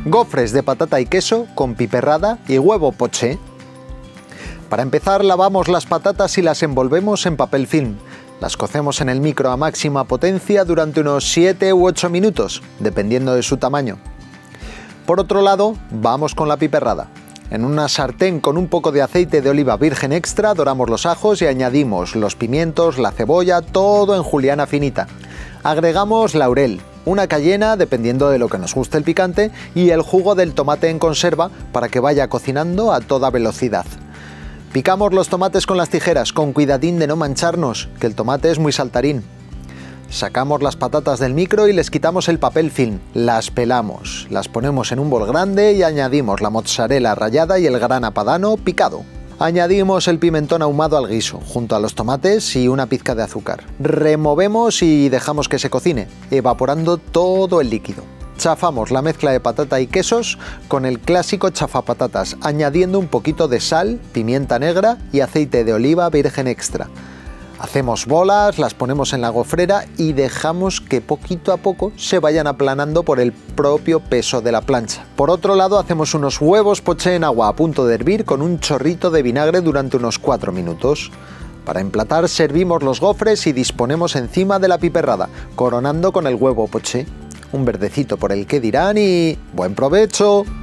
Gofres de patata y queso con piperrada y huevo poché. Para empezar, lavamos las patatas y las envolvemos en papel film. Las cocemos en el micro a máxima potencia durante unos 7 u 8 minutos, dependiendo de su tamaño. Por otro lado, vamos con la piperrada. En una sartén con un poco de aceite de oliva virgen extra doramos los ajos y añadimos los pimientos, la cebolla, todo en juliana finita. Agregamos laurel, una cayena dependiendo de lo que nos guste el picante y el jugo del tomate en conserva para que vaya cocinando a toda velocidad. Picamos los tomates con las tijeras, con cuidadín de no mancharnos, que el tomate es muy saltarín. Sacamos las patatas del micro y les quitamos el papel film, las pelamos, las ponemos en un bol grande y añadimos la mozzarella rallada y el grana padano picado. Añadimos el pimentón ahumado al guiso, junto a los tomates y una pizca de azúcar. Removemos y dejamos que se cocine, evaporando todo el líquido. Chafamos la mezcla de patata y quesos con el clásico chafapatatas, añadiendo un poquito de sal, pimienta negra y aceite de oliva virgen extra. Hacemos bolas, las ponemos en la gofrera y dejamos que poquito a poco se vayan aplanando por el propio peso de la plancha. Por otro lado, hacemos unos huevos poché en agua a punto de hervir con un chorrito de vinagre durante unos 4 minutos. Para emplatar, servimos los gofres y disponemos encima de la piperrada, coronando con el huevo poché. Un verdecito por el que dirán y ¡buen provecho!